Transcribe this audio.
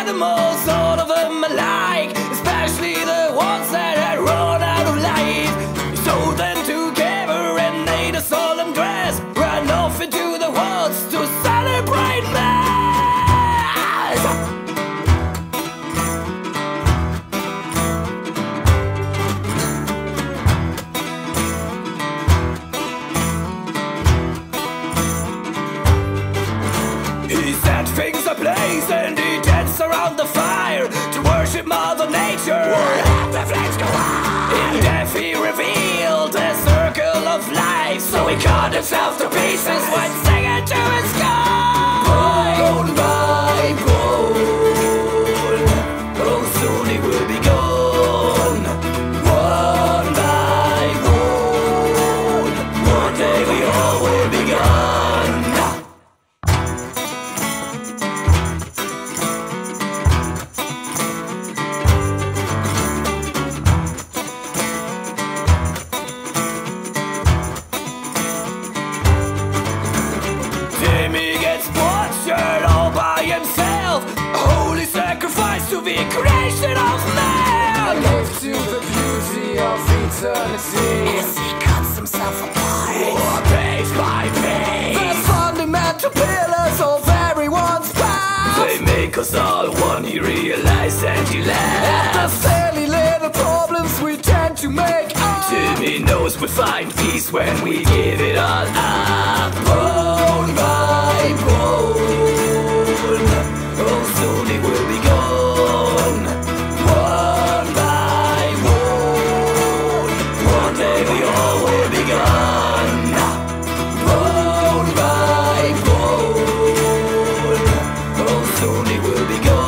animals, all of them alike, especially the ones that had run out of life. We sold them together and made a solemn dress, ran off into the woods to celebrate mass. He set things ablaze and he danced around the fire to worship Mother Nature. Let the flames go out. In death he revealed a circle of life, so he cut himself to pieces when singing to his God. Bone by bone, oh soon he will be gone. One by one, one day we all will be gone. Timmy gets butchered all by himself, a holy sacrifice to the creation of man. Live to the beauty of eternity As he cuts himself apart, page by page, the fundamental pillars of everyone's past. they make us all one, he realized and he And the laughed. silly little problems we tend to make up. Timmy knows we find peace when we give it all up. Bone by bone, oh soon it will be gone. One by one day we all will be gone. Bone by bone, oh soon it will be gone.